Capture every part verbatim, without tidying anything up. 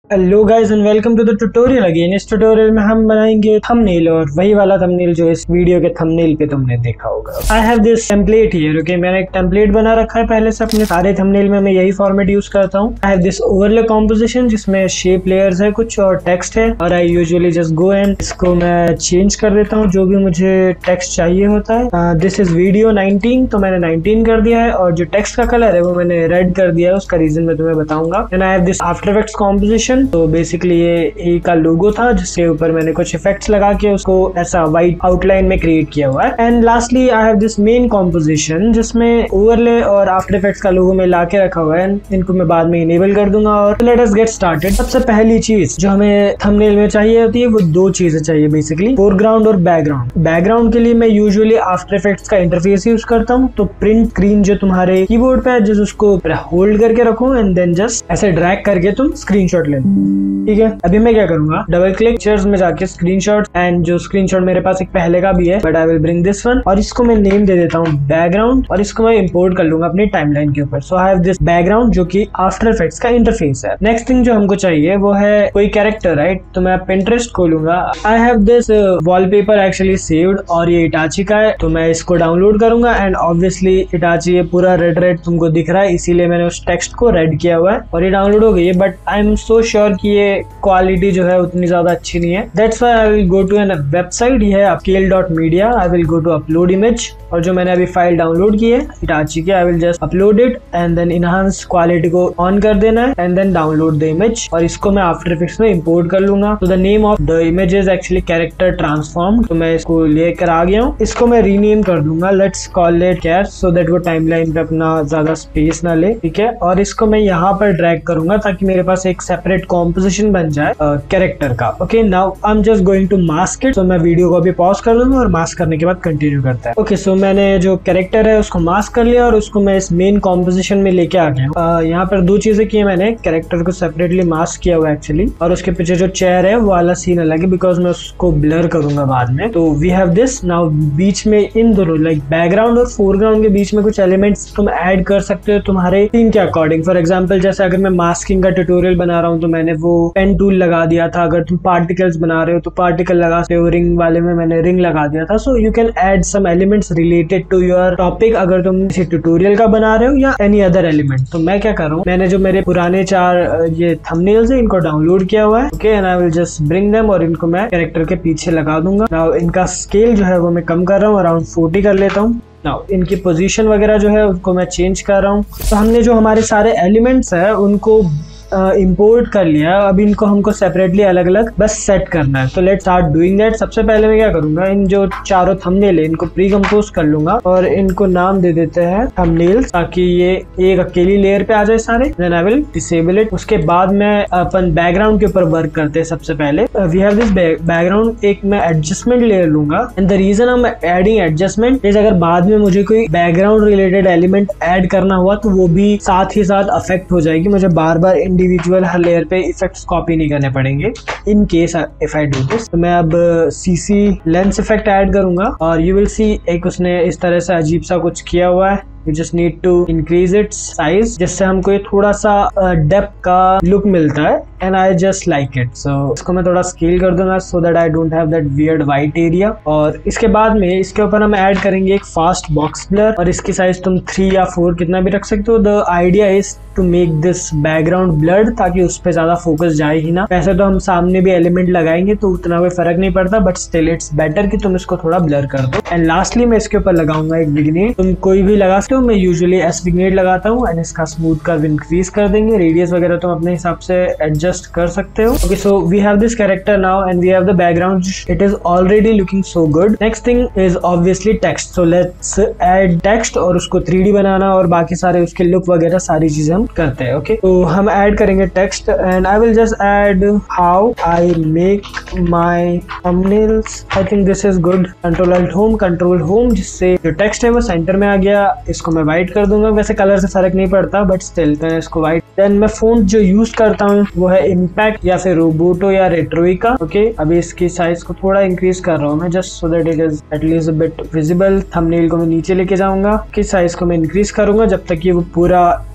Hello guys and welcome to the tutorial again. इस tutorial में हम बनाएंगे थंबनेल और वही वाला थंबनेल जो इस वीडियो के थंबनेल पे तुमने देखा होगा। I have this template here. Okay, मैंने एक टेम्पलेट बना रखा है पहले से अपने सारे थंबनेल में। मैं यही फॉर्मेट यूज करता हूँ। I have this overlay composition जिसमें शेप लेयर्स है कुछ और टेक्स्ट है, और I usually just go and इसको मैं चेंज कर देता हूँ जो भी मुझे टेक्स्ट चाहिए होता है। दिस इज वीडियो नाइनटीन, तो मैंने नाइनटीन कर दिया है, और जो टेक्स्ट का कलर है वो मैंने रेड कर दिया है। उसका रीजन मैं तुम्हें बताऊंगा। And I have this after effects composition. तो बेसिकली ये ए का लोगो था जिसके ऊपर मैंने कुछ इफेक्ट्स लगा के उसको ऐसा व्हाइट आउटलाइन में क्रिएट किया हुआ है। And lastly I have this main composition जिसमें ओवरले और आफ्टर इफेक्ट्स का लोगो में ला के रखा हुआ है। इनको मैं बाद में इनेबल कर दूंगा। और लेट अस गेट स्टार्टेड। सबसे पहली चीज जो हमें थंबनेल में चाहिए होती है वो दो चीजें चाहिए बेसिकली, फोरग्राउंड और बैकग्राउंड। बैकग्राउंड के लिए मैं यूजुअली आफ्टर इफेक्ट्स का इंटरफेस यूज करता हूँ। तो प्रिंट स्क्रीन जो तुम्हारे कीबोर्ड पे है जस्ट उसको होल्ड करके रखो एंड देन जस्ट ऐसे ड्रैग करके तुम स्क्रीनशॉट ले लो। ठीक है, अभी मैं क्या करूंगा, डबल क्लिक पिक्चर्स में जाके स्क्रीनशॉट, एंड जो स्क्रीनशॉट मेरे पास एक पहले का भी है but I will bring this one, और इसको मैं नेम दे देता हूँ बैकग्राउंड, और इसको मैं इंपोर्ट कर लूंगा अपनी टाइमलाइन के ऊपर। So I have this background जो कि आफ्टर इफेक्ट्स का इंटरफेस है। नेक्स्ट थिंग जो हमको चाहिए वो है कोई कैरेक्टर, राइट। तो मैं पिंटरेस्ट खोलूंगा। I have this wallpaper actually saved, और ये इटाची का है, तो मैं इसको डाउनलोड करूंगा। एंड ऑब्वियसली इटाची ये पूरा रेड रेड तुमको दिख रहा है, इसीलिए मैंने उस टेक्स्ट को रेड किया हुआ है, और ये डाउनलोड हो गई है। But I am so sure कि ये क्वालिटी जो है उतनी ज्यादा अच्छी नहीं है। That's why I will go to an website, ये है scale dot media. I will go to upload image, और जो मैंने अभी फाइल डाउनलोड की है इटाची की, I will just upload it and then enhance quality को ऑन कर देना है and then download the image, और इसको मैं आफ्टर इफेक्ट्स में इंपोर्ट कर लूंगा। तो the name of the image is actually character transform. तो मैं इसको लेकर आ गया हूँ। इसको मैं रीनेम कर दूंगा, let's call it cat, so that वो टाइमलाइन पे अपना ज्यादा स्पेस ना ले। ठीक है, और इसको मैं यहाँ पर ड्रैग करूंगा ताकि मेरे पास एक सेपरेट कॉम्पोजिशन बन जाए कैरेक्टर का। Okay, now I am just going to mask it. तो मैं वीडियो को अभी पॉज कर दूंगा और मास्क करने के बाद कंटिन्यू करता है। ओके, सो मैंने जो कैरेक्टर है उसको मास्क कर लिया और उसको मैं इस मेन कॉम्पोजिशन में लेके आ गया। यहाँ पर दो चीजें की है मैंने, कैरेक्टर को सेपरेटली मास्क किया हुआ एक्चुअली, और उसके पीछे जो चेयर है वो वाला सीन अलग है बिकॉज मैं उसको ब्लर करूंगा बाद में। तो वी हैव दिस नाउ। बीच में इन दोनों लाइक बैकग्राउंड और फोरग्राउंड के बीच में कुछ एलिमेंट्स तुम ऐड कर सकते हो तुम्हारे सीन के अकॉर्डिंग। फॉर एग्जाम्पल जैसे अगर मैं मास्किंग का ट्यूटोरियल बना रहा हूँ तो मैंने वो पेन टूल लगा दिया था। अगर तुम पार्टिकल्स बना रहे हो तो पार्टिकल लगा सकते हो। रिंग वाले में मैंने रिंग लगा दिया था। So you can add some elements related to your topic अगर तुम किसी ट्यूटोरियल का बना रहे हो या एनी अदर एलिमेंट। तो मैं क्या कर रहा हूँ, मैंने जो मेरे पुराने चार ये थंबनेल्स है इनको डाउनलोड किया हुआ है। Okay, and I will just bring them, और इनको मैं कैरेक्टर के पीछे लगा दूंगा। नाउ इनका स्केल जो है वो मैं कम कर रहा हूँ, अराउंड फोर्टी कर लेता हूँ। नाउ इनकी पोजीशन वगैरह जो है उनको मैं चेंज कर रहा हूँ। तो हमने जो हमारे सारे एलिमेंट्स है उनको इंपोर्ट uh, कर लिया। अब इनको हमको सेपरेटली अलग अलग बस सेट करना है। तो लेट्स स्टार्ट डूइंग दैट। सबसे पहले मैं क्या करूंगा, इन जो चारों थंबनेल है इनको प्री कंपोज कर लूंगा और इनको नाम दे देते हैं थंबनेल्स, ताकि ये एक अकेली लेयर पे आ जाए सारे। Then I will disable it. उसके बाद मैं अपन बैकग्राउंड के ऊपर वर्क करते हैं। सबसे पहले वी हैव दिस बैकग्राउंड, एक मैं एडजस्टमेंट लेयर लूंगा। And the reason I am adding adjustment is अगर बाद में मुझे कोई बैकग्राउंड रिलेटेड एलिमेंट ऐड करना हुआ तो वो भी साथ ही साथ अफेक्ट हो जाएगी। मुझे बार बार इंडिविजुअल हर लेयर पे इफेक्ट्स कॉपी नहीं करने पड़ेंगे। In case if I do this, तो मैं अब सीसी लेंस इफेक्ट ऐड करूंगा, और यू विल सी एक उसने इस तरह से अजीब सा कुछ किया हुआ है। You just need to increase its size, जिससे हमको ये थोड़ा सा डेप्थ uh, का लुक मिलता है। And I just like it. So इसको मैं थोड़ा स्केल कर दूंगा so that I don't have that weird white area। और इसके बाद में इसके ऊपर हम ऐड करेंगे एक फास्ट बॉक्स ब्लर, और इसकी साइज तुम थ्री या फोर कितना भी रख सकते हो। The idea is to make this background blurred, ताकि उस पर ज्यादा फोकस जाए ही ना। वैसे तो हम सामने भी एलिमेंट लगाएंगे तो उतना कोई फर्क नहीं पड़ता, बट स्टिल इट्स बेटर कि तुम इसको थोड़ा ब्लर कर दो। एंड लास्टली मैं इसके ऊपर लगाऊंगा एक विग्नेट। तुम कोई भी लगा सकते हो, मैं यूजुअली एस विग्नेट लगाता हूँ। एंड इसका स्मूथ कर्व इंक्रीज कर देंगे। रेडियस वगैरह तुम अपने हिसाब से एडजस्ट कर सकते हो। Okay, so we have this character now and we have the background. It is already looking so good. Next thing is obviously text. So let's add text और उसको थ्री डी बनाना और बाकी सारे उसके लुक वगैरह सारी चीजें हम करते हैं। ओके, तो हम ऐड करेंगे text and I will just add how I make my thumbnails. I think this is good. Control Alt Home, Control Home, जिससे जो text है वो सेंटर में आ गया। इसको मैं white कर दूंगा। वैसे कलर से फर्क नहीं पड़ता, but still मैं इसको white। Then मैं font जो यूज करता हूँ वो है Impact या फिर रोबोटो या रेट्रोइका। ओके, अभी इसकी साइज को थोड़ा इंक्रीज कर रहा हूँ मैं, just so that it is at least a bit visible. Thumbnail को मैं नीचे लेके जाऊंगा, की साइज को मैं इंक्रीज करूंगा जब तक कि वो पूरा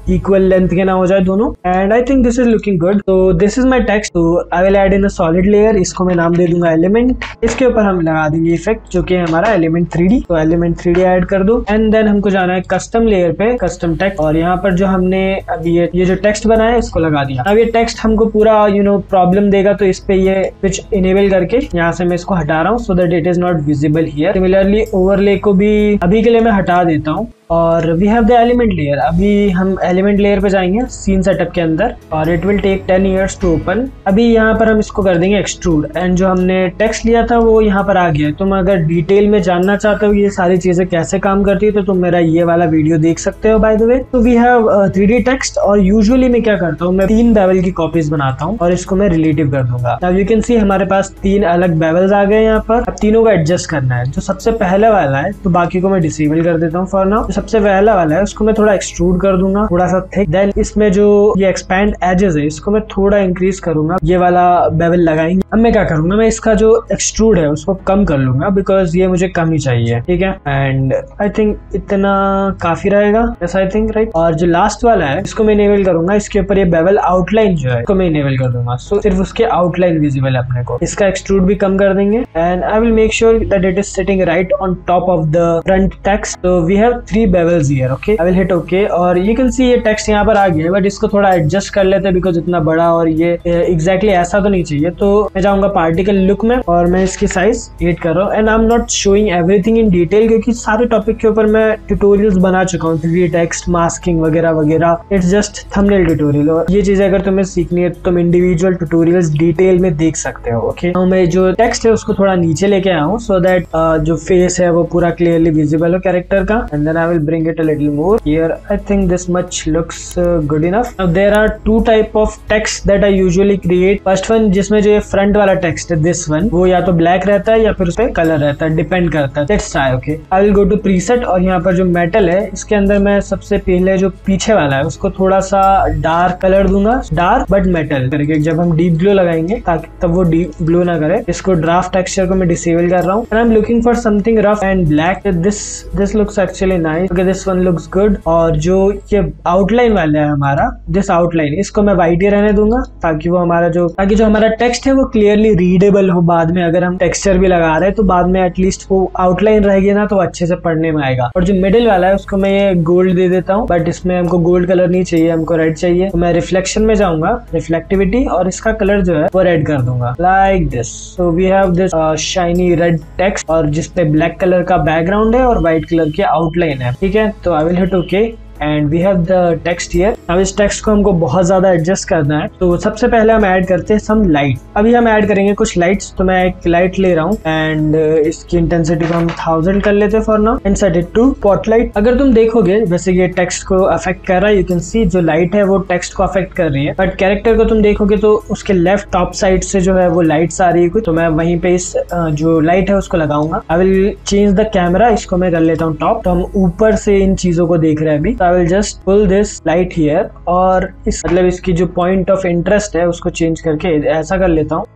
इक्वल लेंथ के ना हो जाए दोनों। And I think this is looking good. तो दिस इज माई टेक्स्ट। तो I will add in a solid layer, इसको मैं नाम दे दूंगा एलिमेंट। इसके ऊपर हम लगा देंगे इफेक्ट जो कि हमारा एलिमेंट थ्री डी। तो एलिमेंट थ्री डी ऐड कर दो एंड देन हमको जाना है कस्टम लेयर पे, कस्टम टेक्स्ट, और यहाँ पर जो हमने अभी ये, ये जो टेक्स्ट बनाया है इसको लगा दिया। अब ये टेक्स्ट हमको पूरा यू नो प्रॉब्लम देगा, तो इस पे ये स्विच इनेबल करके यहाँ से मैं इसको हटा रहा हूँ so that it is not visible here. Similarly overlay को भी अभी के लिए मैं हटा देता हूँ। और we have the element layer. अभी हम एलिमेंट लेयर पे जाएंगे सीन सेटअप के अंदर और it will take ten years to open. अभी यहाँ पर हम इसको कर देंगे एक्सट्रूड एंड जो हमने टेक्स्ट लिया था वो यहाँ पर आ गया है। तुम अगर डिटेल में जानना चाहते हो ये सारी चीजें कैसे काम करती है तो तुम मेरा ये वाला वीडियो देख सकते हो बाय द वे। तो we have three D text और यूजुअली मैं क्या करता हूँ, मैं तीन बेवल की कॉपीज बनाता हूँ और इसको मैं रिलेटिव कर दूंगा। अब यू कैन सी हमारे पास तीन अलग बेवल्स आ गए यहाँ पर। अब तीनों को एडजस्ट करना है। जो सबसे पहला वाला है तो बाकी को मैं डिसेबल कर देता हूँ फॉर नाउ। सबसे पहला वाला है उसको मैं थोड़ा एक्सट्रूड कर दूंगा, थोड़ा सा थिक। देन इसमें जो ये एक्सपैंड एजेस है इसको मैं थोड़ा इंक्रीज करूंगा, ये वाला बेवल लगाएंगे। अब मैं क्या करूंगा, मैं इसका जो एक्सट्रूड है उसको कम कर लूंगा बिकॉज ये मुझे कम ही चाहिए, ठीक है। एंड आई थिंक इतना काफी रहेगा, यस आई थिंक राइट। और जो लास्ट वाला है इसको मैं इनेबल करूंगा, इसके ऊपर ये बेवल आउटलाइन जो है इसको मैं इनेबल कर दूंगा। सो सिर्फ उसके आउटलाइन विजिबल है अपने को। इसका एक्सट्रूड भी कम कर देंगे and I will make sure that it is sitting right on top of the front text. तो we have three bevels here, okay. I will hit okay और यू कैन सी ये टेक्स्ट यहाँ पर आ गया है, बट इसको थोड़ा adjust कर लेते हैं बिकॉज इतना बड़ा और ये एग्जैक्टली exactly ऐसा तो नहीं चाहिए। तो मैं जाऊंगा पार्टिकल लुक में और मैं इसकी साइज एट कर रहा हूँ and I am not showing everything in detail क्योंकि सारे टॉपिक के ऊपर मैं ट्यूटोरियल्स बना चुका हूँ, थ्री डी टेक्स्ट, मास्किंग वगैरह वगैरह। इट्स जस्ट थंबनेल ट्यूटोरियल और ये चीजें अगर तुम्हें सीखनी है तो तुम इंडिविजुअल ट्यूटोरियल्स डिटेल में देख सकते हो, ओके। तो मैं जो टेक्स्ट है उसको थोड़ा नीचे लेके आया हूँ सो दैट जो फेस है वो पूरा क्लियरली विजिबल हो कैरेक्टर का। And then I will bring it a little more here. I think this much looks uh, good enough. Now there are two type of text that I usually create. First one जिसमें जो ये front वाला text है, this one, वो या तो black रहता है या फिर उस पे color रहता है, depend करता है। Let's try, okay. I will go to preset और यहाँ पर जो metal है इसके अंदर मैं सबसे पहले जो पीछे वाला है उसको थोड़ा सा dark color दूंगा, dark but metal करके। जब हम deep glow लगाएंगे ताकि तब वो deep glow ना करे। इसको draft texture को मैं disable कर रहा हूँ and I'm looking for something rough and black. This this looks actually nice. Okay, this one looks good. और जो ये आउटलाइन वाला है हमारा, दिस आउटलाइन, इसको मैं व्हाइट ही रहने दूंगा ताकि वो हमारा जो ताकि जो हमारा टेक्स्ट है वो क्लियरली रीडेबल हो। बाद में अगर हम टेक्सचर भी लगा रहे हैं तो बाद में एटलीस्ट वो आउटलाइन रहेगी ना तो अच्छे से पढ़ने में आएगा। और जो मिडिल वाला है उसको मैं ये गोल्ड दे देता हूँ, बट इसमें हमको गोल्ड कलर नहीं चाहिए, हमको रेड चाहिए। तो मैं रिफ्लेक्शन में जाऊंगा, रिफ्लेक्टिविटी, और इसका कलर जो है वो रेड कर दूंगा like this. So we have this shiny red text और जिसपे ब्लैक कलर का बैकग्राउंड है और व्हाइट कलर की आउटलाइन है, ठीक है। तो I will hit okay and we have the text here. अब इस टेक्स्ट को हमको बहुत ज्यादा एडजस्ट करना है तो सबसे पहले हम ऐड करते हैं सम लाइट। अभी हम ऐड करेंगे कुछ लाइट्स। तो मैं एक लाइट ले रहा हूँ एंड इसकी इंटेंसिटी को हम थाउजेंड कर लेते हैं for now and set it to spotlight. अगर तुम देखोगे वैसे ये टेक्स्ट को अफेक्ट कर रहा है, यू कैन सी जो लाइट है वो टेक्स्ट को अफेक्ट कर रही है, बट कैरेक्टर को तुम देखोगे तो उसके लेफ्ट टॉप साइड से जो है वो लाइट्स आ रही है कुछ। तो मैं वहीं पे इस जो लाइट है उसको लगाऊंगा। I will change the camera, इसको मैं कर लेता हूँ टॉप। तो हम ऊपर से इन चीजों को देख रहे हैं अभी। I will just pull this light here और इस मतलब इसकी जो पॉइंट ऑफ इंटरेस्ट है उसको चेंज करके ऐसा कर लेता हूँ।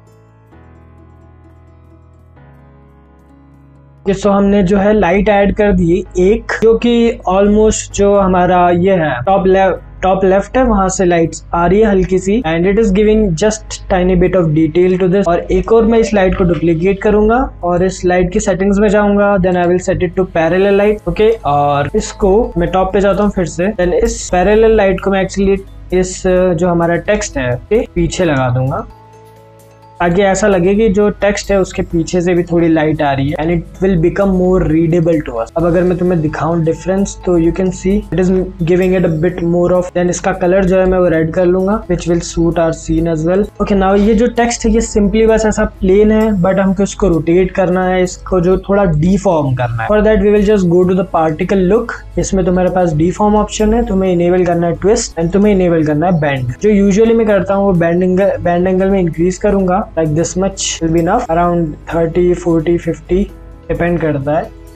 सो हमने जो है लाइट ऐड कर दी एक, जो कि ऑलमोस्ट जो हमारा ये है टॉप लेफ्ट टॉप लेफ्ट है वहां से लाइट्स आ रही है हल्की सी and it is giving just tiny bit of detail to this. और एक और मैं इस लाइट को डुप्लीकेट करूंगा और इस लाइट की सेटिंग्स में जाऊंगा। Then I will set it to parallel light, okay. और इसको मैं टॉप पे जाता हूँ फिर से। देन इस पैरेलल लाइट को मैं एक्चुअली इस जो हमारा टेक्स्ट है के पीछे लगा दूंगा ताकि ऐसा लगे कि जो टेक्स्ट है उसके पीछे से भी थोड़ी लाइट आ रही है and it will become more readable to us. अब अगर मैं तुम्हें दिखाऊं डिफरेंस तो you can see it is giving it a bit more of. Then इसका कलर जो है मैं वो रेड कर लूंगा which will suit our scene as well, okay. Now ये जो टेक्स्ट है ये सिंपली बस ऐसा प्लेन है, बट हमको इसको रोटेट करना है, इसको जो थोड़ा डीफॉर्म करना है। For that we will just go to the particle look. इसमें तुम्हारे पास डीफॉर्म ऑप्शन है, तुम्हें इनेबल करना है ट्विस्ट एंड तुम्हें इनेबल करना है बैंड। जो यूजुअली मैं करता हूँ वो बैंड एंगल बैंड एंगल में इंक्रीज करूंगा, like this much will be enough, around thirty, forty, fifty depend करता है।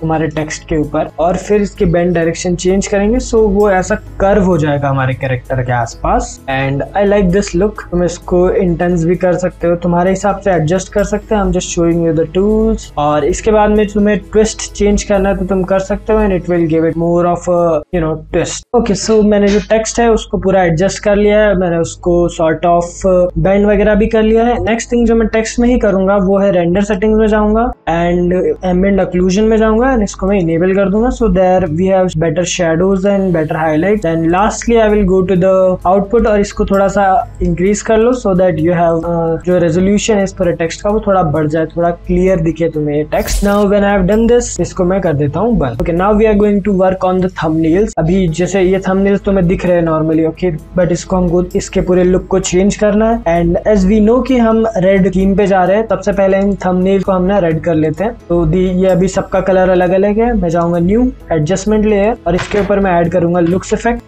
हमारे टेक्स्ट के ऊपर और फिर इसकी बेंड डायरेक्शन चेंज करेंगे सो वो ऐसा कर्व हो जाएगा हमारे कैरेक्टर के आसपास। And I like this look. तुम इसको इंटेंस भी कर सकते हो, तुम्हारे हिसाब से एडजस्ट कर सकते हैं। I am just showing you the tools. और इसके बाद में तुम्हें ट्विस्ट चेंज करना है तो तुम कर सकते हो and it will give it more of you know twist. Okay so मैंने जो टेक्स्ट है उसको पूरा एडजस्ट कर लिया है, मैंने उसको सॉर्ट ऑफ बेंड वगैरह भी कर लिया है। नेक्स्ट थिंग जो मैं टेक्स्ट में ही करूंगा वो है रेंडर सेटिंग्स में जाऊंगा एंड एम्बिएंट ऑक्लूजन में जाऊंगा एंड इसको मैं इनेबल कर दूंगा so there we have better shadows and better highlight. And lastly I will go to the output और इसको थोड़ा सा इंक्रीज कर लो सो दैट यू हैव जो रेजोल्यूशन है इस पूरे टेक्स्ट का वो थोड़ा बढ़ जाए, थोड़ा क्लियर दिखे तुम्हें ये text. Now when I have done this, इसको मैं कर देता हूँ बंद। Okay now we are going to work on the thumbnails. अभी जैसे ये थंबनेल्स तुम्हें दिख रहे हैं नॉर्मली, ओके, बट इसको हमको इसके पूरे लुक को चेंज करना है। एंड एज वी नो कि हम रेड थीम पे जा रहे हैं, सबसे पहले इन थंबनेल को हम ना रेड कर लेते हैं। तो दी ये अभी सबका कलर अलग अलग है। मैं जाऊंगा न्यू एडजस्टमेंट लेयर और इसके ऊपर मैं ऐड करूंगा लुक्स इफेक्ट।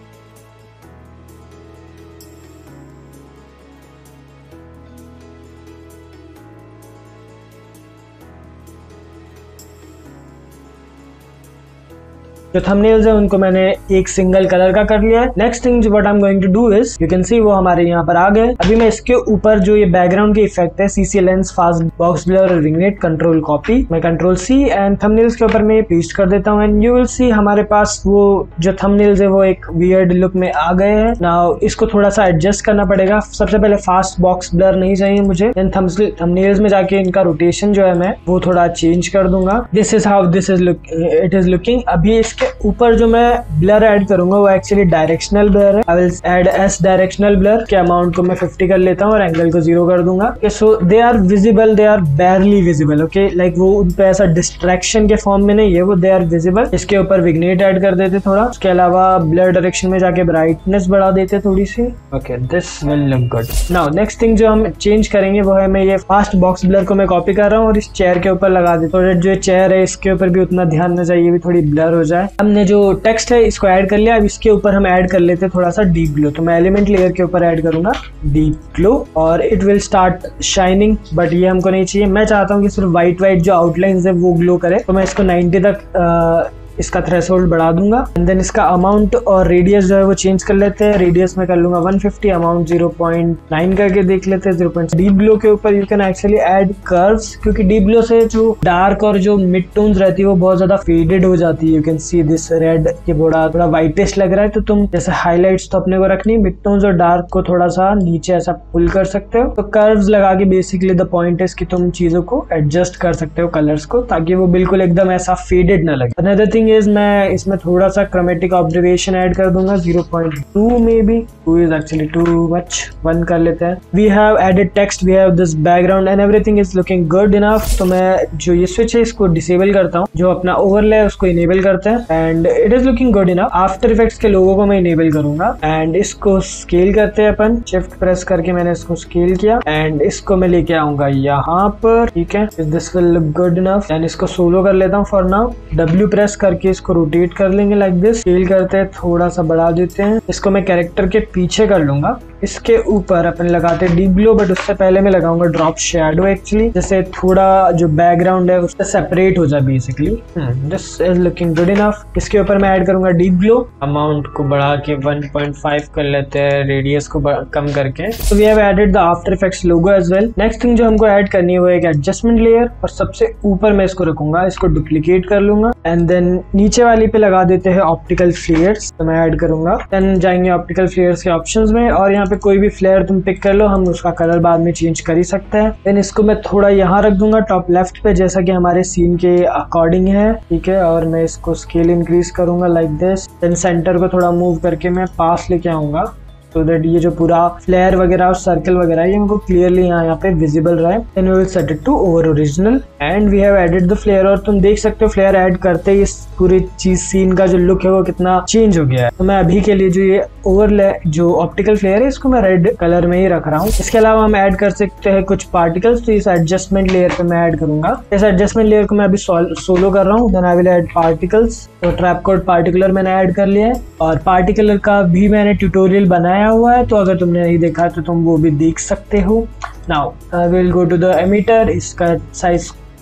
जो थंबनेल्स है उनको मैंने एक सिंगल कलर का कर लिया है। Next thing what I am going to do is you can see वो हमारे यहाँ पर आ गए। अभी मैं इसके ऊपर जो ये बैकग्राउंड के इफेक्ट है CC lens, fast box blur और विग्नेट, कंट्रोल कॉपी, मैं कंट्रोल सी एंड थंबनेल्स के ऊपर मैं ये पेस्ट कर देता हूँ एंड यू विल सी हमारे पास वो जो थंबनेल्स है वो एक वियर्ड लुक में आ गए हैं। नाउ इसको थोड़ा सा एडजस्ट करना पड़ेगा। सबसे पहले फास्ट बॉक्स ब्लर नहीं चाहिए मुझे, देन थंबनेल्स में जाके इनका रोटेशन जो है मैं वो थोड़ा चेंज कर दूंगा। This is how this is look it is looking. अभी इसके ऊपर जो मैं ब्लर ऐड करूंगा वो एक्चुअली डायरेक्शनल ब्लर है। I will add as directional blur के अमाउंट को मैं फिफ्टी कर लेता हूँ और एंगल को जीरो कर दूंगा। So they are visible, they are barely visible. Okay like वो उन पे ऐसा डिस्ट्रैक्शन के फॉर्म में नहीं है, वो दे आर विजिबल। इसके ऊपर विग्नेट ऐड कर देते थोड़ा, उसके अलावा ब्लर डायरेक्शन में जाके ब्राइटनेस बढ़ा देते थोड़ी सी। Okay this will look good. Now next thing जो हम चेंज करेंगे वो है, मैं ये फास्ट बॉक्स ब्लर को मैं कॉपी कर रहा हूँ और इस चेयर के ऊपर लगा देता हूँ। जो चेयर है इसके ऊपर भी उतना ध्यान न चाहिए, भी थोड़ी ब्लर हो जाए। हमने जो टेक्स्ट है इसको ऐड कर लिया। अब इसके ऊपर हम ऐड कर लेते हैं थोड़ा सा डीप ग्लो। तो मैं एलिमेंट लेयर के ऊपर ऐड करूंगा डीप ग्लो और it will start shining, but ये हमको नहीं चाहिए। मैं चाहता हूँ कि सिर्फ व्हाइट व्हाइट जो आउटलाइंस है वो ग्लो करे। तो मैं इसको नाइंटी तक आ, इसका थ्रेशोल्ड बढ़ा दूंगा एंड देन इसका अमाउंट और रेडियस जो है वो चेंज कर लेते हैं। रेडियस में कर लूंगा one fifty, amount zero point nine करके देख लेते हैं। ज़ीरो पॉइंट डीप ग्लो के ऊपर you can actually add curves, क्योंकि डीप ग्लो से जो डार्क और जो मिड टोन्स रहती है वो बहुत ज्यादा फेडेड हो जाती है। You can see this red, ये बड़ा थोड़ा व्हाइटिश लग रहा है। तो तुम जैसे हाईलाइट्स तो अपने को रखनी, मिड टोन्स और डार्क को थोड़ा सा नीचे ऐसा पुल कर सकते हो। तो कर्व्स लगा के बेसिकली द पॉइंट इज कि तुम चीजों को एडजस्ट कर सकते हो कलर्स को, ताकि वो बिल्कुल एकदम ऐसा फेडेड ना लगे। अनदर थिंग इज मैं इसमें थोड़ा सा क्रोमेटिक ऑब्जर्वेशन ऐड कर दूंगा, zero point two maybe, two is actually too much, one कर लेते हैं। We have added text, we have this background and everything is looking good enough. तो मैं जो ये स्विच है इसको डिसेबल करता हूँ, जो अपना ओवरले है उसको इनेबल करते हैं and it is looking good enough. After Effects के लोगों को मैं इनेबल करूंगा एंड इसको स्केल करते हैं अपन। शिफ्ट प्रेस करके मैंने इसको स्केल किया एंड इसको मैं लेके आऊंगा यहाँ पर, ठीक है। This will look good enough एंड इसको सोलो कर लेता हूँ फॉर नाउ। डब्ल्यू प्रेस करके इसको रोटेट कर लेंगे लाइक दिस। स्केल करते हैं, थोड़ा सा बढ़ा देते हैं। इसको मैं कैरेक्टर के पीछे कर लूंगा। इसके ऊपर अपन लगाते हैं डीप ग्लो, बट उससे पहले मैं लगाऊंगा ड्रॉप शैडो एक्चुअली, जैसे थोड़ा जो बैकग्राउंड है उससे सेपरेट हो जाए basically. This is looking good enough. इसके ऊपर मैं ऐड करूंगा डीप ग्लो, अमाउंट को बढ़ा के वन पॉइंट फाइव कर लेते हैं, रेडियस को कम करके। तो we have added the After Effects logo as well. Next thing जो हमको ऐड करनी है वो एक एडजस्टमेंट लेयर, और सबसे ऊपर मैं इसको रखूंगा, इसको डुप्लीकेट कर लूंगा एंड देन नीचे वाली पे लगा देते हैं ऑप्टिकल फ्लेयर्स। तो मैं ऐड करूंगा, देन जाएंगे ऑप्टिकल फ्लेयर्स के ऑप्शंस में और यहाँ पे कोई भी फ्लेयर तुम पिक कर लो, हम उसका कलर बाद में चेंज कर ही सकते हैं। देन इसको मैं थोड़ा यहाँ रख दूंगा टॉप लेफ्ट पे, जैसा कि हमारे सीन के अकॉर्डिंग है, ठीक है। और मैं इसको स्केल इंक्रीज करूंगा लाइक दिस। देन सेंटर को थोड़ा मूव करके मैं पास लेके आऊंगा, so that ये जो पूरा फ्लेयर वगैरह और सर्कल वगैरह है ये हमको क्लियरली यहाँ यहाँ पे विजिबल रहे। Then we will set it to over original and we have added the flare। और तुम देख सकते हो फ्लेयर ऐड करते ही इस पूरी चीज सीन का जो लुक है वो कितना चेंज हो गया है। तो मैं अभी के लिए जो ये ओवरले जो ऑप्टिकल फ्लेयर है इसको मैं रेड कलर में ही रख रहा हूँ। इसके अलावा हम ऐड कर सकते हैं कुछ पार्टिकल्स, तो इस एडजस्टमेंट लेयर पे मैं ऐड करूंगा। इस एडजस्टमेंट लेयर को मैं अभी सोलो कर रहा हूँ। Then I will add particles. तो ट्रैप कोड पार्टिकुलर मैंने ऐड कर लिया है और पार्टिकुलर का भी मैंने ट्यूटोरियल बनाया हुआ है, तो अगर तुमने नहीं देखा है तो तुम वो भी देख सकते हो। Now I will go to the emitter. इसका साइज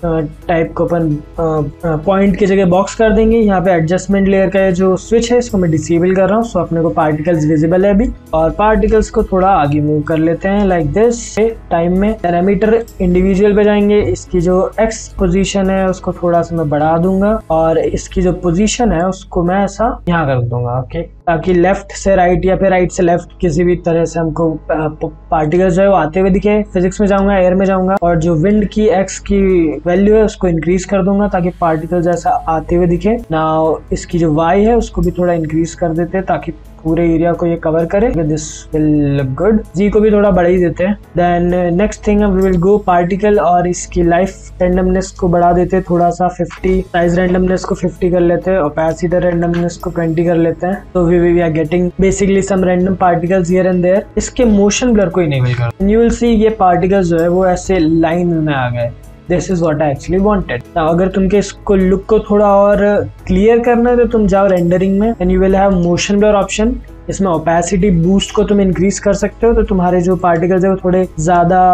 टाइप को अपन पॉइंट की जगह बॉक्स कर देंगे। यहाँ पे एडजस्टमेंट लेयर का जो स्विच है इसको मैं डिसेबल कर रहा हूँ, सो अपने को पार्टिकल्स विजिबल है अभी, और पार्टिकल्स को थोड़ा आगे मूव कर लेते हैं लाइक दिस टाइम में। पैरामीटर इंडिविजुअल पे जाएंगे, इसकी जो एक्स पोजीशन है उसको थोड़ा सा मैं बढ़ा दूंगा और इसकी जो पोजीशन है उसको मैं ऐसा यहाँ कर दूंगा, ओके, ताकि लेफ्ट से राइट या फिर राइट से लेफ्ट किसी भी तरह से हमको पार्टिकल्स जो है वो आते हुए दिखे। फिजिक्स में जाऊंगा, एयर में जाऊंगा और जो विंड की एक्स की वैल्यू है उसको इंक्रीज कर दूंगा ताकि पार्टिकल्स ऐसा आते हुए दिखे। नाउ इसकी जो वाई है उसको भी थोड़ा इंक्रीज कर देते हैं ताकि पूरे एरिया को ये कवर करे। This will look good. जी को भी थोड़ा बढ़ा ही देते हैं। Then next thing we will go particle और इसकी लाइफ रैंडमनेस को बढ़ा देते हैं थोड़ा सा फिफ्टी, साइज रैंडमनेस को फिफ्टी कर लेते हैं, ओपेसिटी रैंडमनेस को ट्वेंटी कर लेते हैं। तो we we are getting basically some random particles here and there. इसके मोशन ब्लर को इनेबल कर, यू विल सी ये पार्टिकल्स जो है वो ऐसे लाइन में आ गए। This is what I actually wanted. अगर तुमके इसको लुक को थोड़ा और क्लियर करना है तो तुम जाओ रेंडरिंग में and you will have motion blur option. इसमें ओपेसिटी बूस्ट को तुम इंक्रीज कर सकते हो, तो तुम्हारे जो पार्टिकल्स है वो थोड़े ज्यादा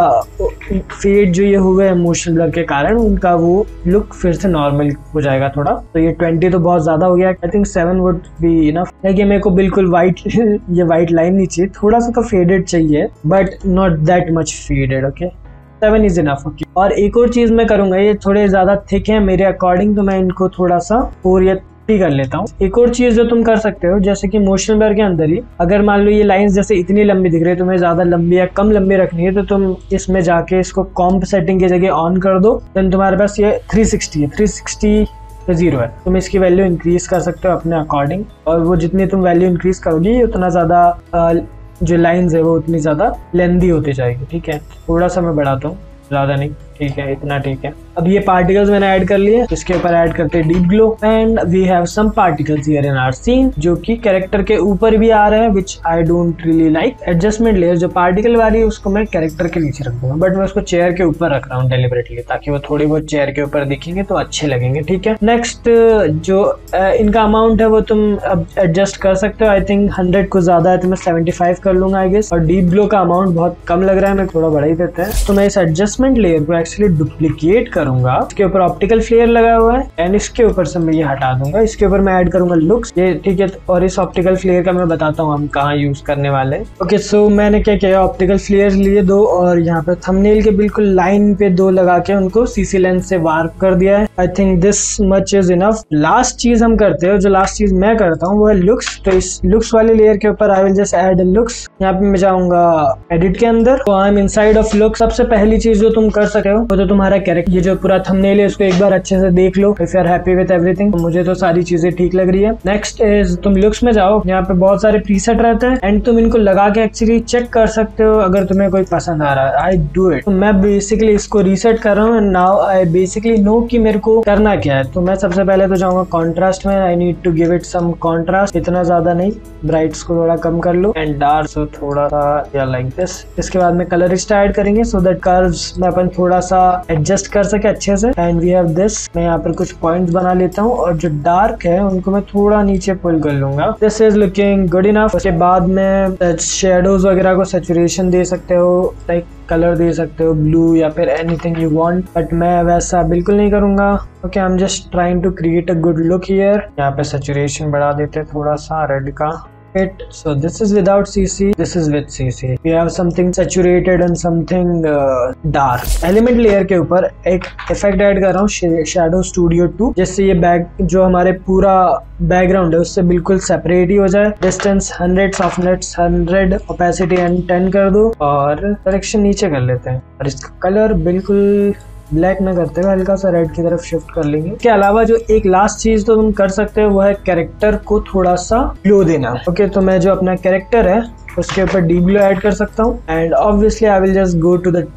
फेड जो ये हुए हैं मोशन ब्लर के कारण, उनका वो लुक फिर से नॉर्मल हो जाएगा थोड़ा। तो ये ट्वेंटी तो बहुत ज्यादा हो गया, I think seven would be enough. देखिए मेरे को बिल्कुल व्हाइट ये व्हाइट लाइन नहीं चाहिए, थोड़ा सा तो फेडेड चाहिए but not that much faded, okay, seven is enough, okay. और एक और चीज मैं करूंगा, ये थोड़े ज्यादा थिक है मेरे अकॉर्डिंग, तो मैं इनको थोड़ा सा फोर या थ्री कर लेता हूँ। एक और चीज जो तुम कर सकते हो, जैसे कि मोशन ब्लर के अंदर ही अगर मान लो ये लाइंस जैसे इतनी लंबी दिख रही है, तुम्हें ज्यादा लंबी या कम लंबी रखनी है, तो तुम इसमें जाके इसको कॉम्प सेटिंग की जगह ऑन कर दो। देन तुम्हारे पास ये थ्री सिक्सटी है, थ्री सिक्सटी जीरो है, तुम इसकी वैल्यू इंक्रीज कर सकते हो अपने अकॉर्डिंग, और वो जितनी तुम वैल्यू इंक्रीज करोगी उतना ज्यादा जो लाइंस है वो उतनी ज्यादा लेंदी होती जाएगी, ठीक है। थोड़ा सा मैं बढ़ाता हूँ, ज्यादा नहीं, ठीक है, इतना ठीक है। अब ये पार्टिकल्स मैंने ऐड कर लिए, इसके ऊपर ऐड करते हैं Deep Glow and we have some particles here in our scene जो कि कैरेक्टर के ऊपर भी आ रहे हैं, which I don't really like. Adjustment layer जो पार्टिकल वाली है उसको मैं कैरेक्टर के नीचे रख दूंगा, बट मैं उसको चेयर के ऊपर रख रहा हूँ डेलिबरेटली, ताकि वो थोड़ी बहुत चेयर के ऊपर दिखेंगे तो अच्छे लगेंगे, ठीक है। नेक्स्ट जो इनका अमाउंट है वो तुम अब एडजस्ट कर सकते हो। आई थिंक हंड्रेड को ज्यादा है तो मैं सेवेंटी फाइव कर लूंगा आई गेस, और डीप ग्लो का अमाउंट बहुत कम लग रहा है, मैं थोड़ा बढ़ा ही देते हैं। तो मैं इस एडजस्टमेंट लेयर को एक्चुअली डुप्लीकेट करूंगा, इसके ऊपर ऑप्टिकल फ्लेयर लगा हुआ है एंड इसके ऊपर से मैं ये हटा दूंगा, इसके ऊपर मैं ऐड करूंगा लुक्स, ये ठीक है। और इस ऑप्टिकल फ्लेयर का मैं बताता हूँ हम कहाँ यूज करने वाले हैं। ओके, सो मैंने क्या किया, ऑप्टिकल फ्लेयर लिए दो और यहाँ पे थंबनेल के बिल्कुल लाइन पे दो लगा के उनको सीसी लेंस से वार्प कर दिया है। I think this much is enough. Last चीज हम करते हैं, जो लास्ट चीज मैं करता हूँ वो है लुक्स। तो इस लुक्स वाले लेयर के ऊपर I will just add Looks. यहाँ पे मैं जाऊंगा एडिट के अंदर, तो I am inside of Look. सबसे पहली चीज जो तुम कर सके हो वो तो तुम्हारा कैरेक्टर, ये जो पूरा थंबनेल है उसको एक बार अच्छे से देख लो, if you are happy with everything. मुझे तो सारी चीजें ठीक लग रही है। नेक्स्ट इज तुम लुक्स में जाओ, यहाँ पे बहुत सारे प्रीसेट रहते हैं एंड तुम इनको लगा के एक्चुअली चेक कर सकते हो अगर तुम्हें कोई पसंद आ रहा है। I do it. तो मैं बेसिकली इसको रीसेट कर रहा हूँ and now I basically know कि मेरे को करना क्या है। तो मैं सबसे पहले तो जाऊंगा कॉन्ट्रास्ट में, I need to give it some contrast, इतना ज्यादा नहीं, ब्राइट्स को थोड़ा कम कर लो एंड डार्क को थोड़ा सा या लाइक दिस। इसके बाद में कलरिस्ट ऐड करेंगे सो दैट कर्व्स में अपन थोड़ा सा एडजस्ट कर सके अच्छे से। एंड वी हैव दिस, मैं यहाँ पर कुछ पॉइंट्स बना लेता हूँ और जो डार्क है उनको मैं थोड़ा नीचे पुल कर लूंगा। This is looking good enough. उसके बाद में शेडोज वगैरह को सैचुरेशन दे सकते हो, लाइक कलर दे सकते हो ब्लू या फिर एनीथिंग यू वांट, बट मैं वैसा बिल्कुल नहीं करूंगा। Okay, I am just trying to create a good look here. यहाँ पे सैचुरेशन बढ़ा देते थोड़ा सा रेड का। It. So this is without C C, this is with C C. We have something saturated and something uh, dark. Element layer के ऊपर एक इफेक्ट ऐड कर रहा हूँ, Shadow Studio टू, जिससे ये बैक जो हमारे पूरा बैकग्राउंड है उससे बिल्कुल सेपरेट ही हो जाए। Distance hundred, softness hundred, opacity ten कर दो और करेक्शन नीचे कर लेते हैं और इसका कलर बिल्कुल ब्लैक ना करते हुए हल्का सा रेड की तरफ शिफ्ट कर लेंगे। इसके अलावा जो एक लास्ट चीज तो तुम कर सकते हो वो है कैरेक्टर को थोड़ा सा ग्लो देना। ओके, तो मैं जो अपना कैरेक्टर है उसके ऊपर डीप ग्लो ऐड कर सकता हूँ and obviously I will just go to the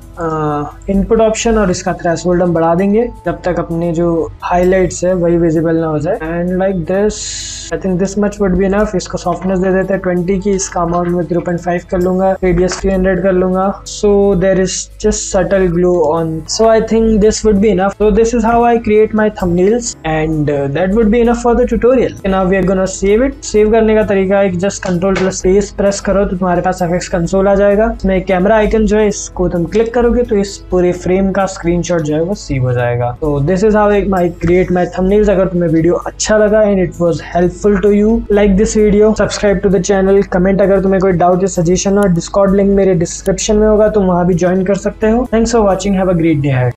input option और इसका थ्रेशोल्ड हम बढ़ा देंगे जब तक अपने जो हाइलाइट्स है वही विजिबल ना हो जाए। And like this, I think this much would be enough. इसको सॉफ्टनेस दे देते हैं ट्वेंटी की, इसका अमाउंट में जीरो पॉइंट फाइव कर लूंगा, रेडियस थ्री हंड्रेड कर लूंगा। So there is just subtle glow on, so I think this would be enough. So this is how I create my thumbnails and that would be enough for the tutorial. Now we are gonna save it. Save करने का तरीका है just control plus space press करो करो तो तुम्हारे पास F X console आ जाएगा। इसमें कैमरा आइकन जो है इसको तुम क्लिक करोगे तो इस पूरे फ्रेम का स्क्रीनशॉट जो है वो सेव हो जाएगा। तो this is how my create my thumbnails. अगर तुम्हें वीडियो अच्छा लगा and it was helpful to you, like this video, subscribe to the channel, comment अगर तुम्हें कोई डाउट या सजेशन, और डिस्कॉर्ड लिंक मेरे डिस्क्रिप्शन में होगा, तुम वहां भी ज्वाइन कर सकते हो। Thanks for watching, have a great day ahead.